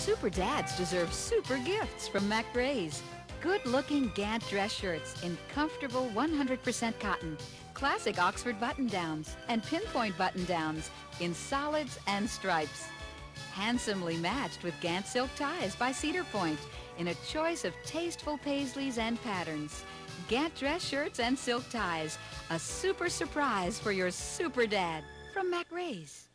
Super dads deserve super gifts from McRaes. Good-looking Gant dress shirts in comfortable 100% cotton, classic Oxford button-downs, and pinpoint button-downs in solids and stripes. Handsomely matched with Gant silk ties by Cedar Point in a choice of tasteful paisleys and patterns. Gant dress shirts and silk ties, a super surprise for your super dad from McRaes.